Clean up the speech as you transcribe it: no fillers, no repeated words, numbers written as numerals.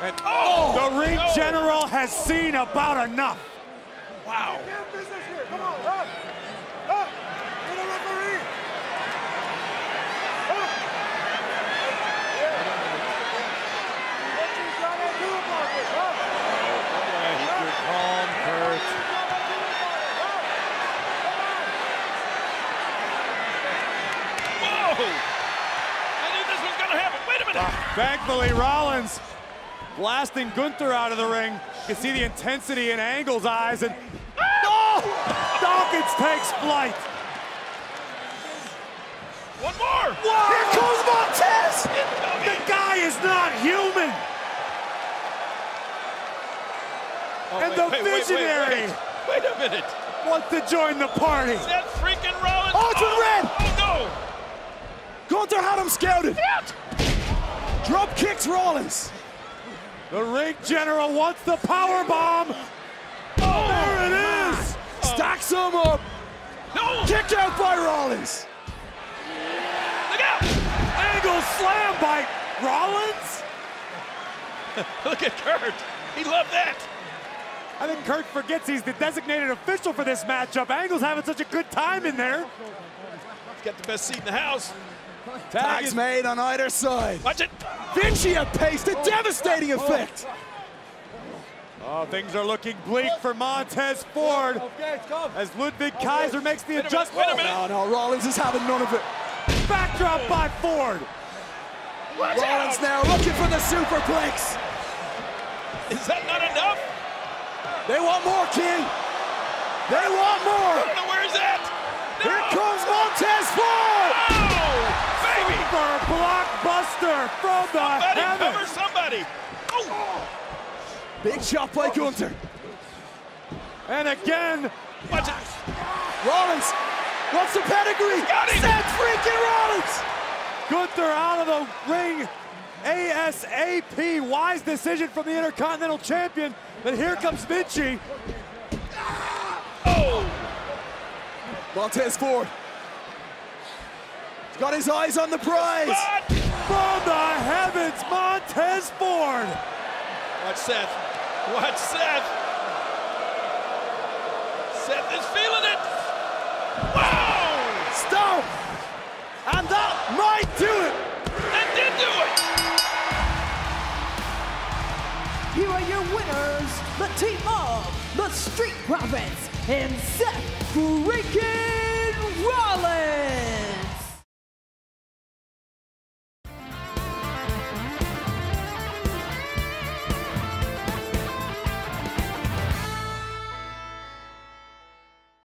And the ring general has seen about enough. Wow. Come on, run. Up. You're the referee. Up. What you trying to do about this, huh? Keep your calm, Kurt. Whoa! I knew this was gonna happen. Wait a minute. Thankfully, Rollins blasting Gunther out of the ring. You can see the intensity in Angle's eyes, and Dawkins takes flight. One more. Whoa. Here comes Montez! The guy is not human. And the visionary Wait a minute. wants to join the party. Seth freaking Rollins. Oh, it's with Red. Oh, Gunther had him scouted. Drop kicks Rollins. The ring general wants the power bomb. no. There it is. Stacks him up. No. Kicked out by Rollins. Look out. Angle slam by Rollins. Look at Kurt. He loved that. I think Kurt forgets he's the designated official for this matchup. Angle's having such a good time in there. He's got the best seat in the house. Tags made on either side. Watch it. Vinci at pace, the devastating effect. Oh, things are looking bleak for Montez Ford as Ludwig Kaiser makes the adjustment. Wait a minute. No, Rollins is having none of it. Backdrop by Ford. Watch Rollins out. now looking for the superplex. Is that not enough? They want more, King. They want more. I don't know where he's at. No. Here comes Montez Ford. Oh, baby. For a blockbuster from the Somebody cover heavens. somebody. Oh. Big shot by Gunther. And again, Watch it. Rollins wants the pedigree. Got him. Seth freaking Rollins. Gunther out of the ring ASAP. Wise decision from the Intercontinental Champion. But here comes Vinci. Oh. Montez Ford. He's got his eyes on the prize. Spot. From the heavens, Montez Ford. Watch Seth. Watch Seth. Seth is feeling it. Wow. Stop. And that might do it. That did do it. Here are your winners, the team of the Street Profits and Seth Freakin Rollins.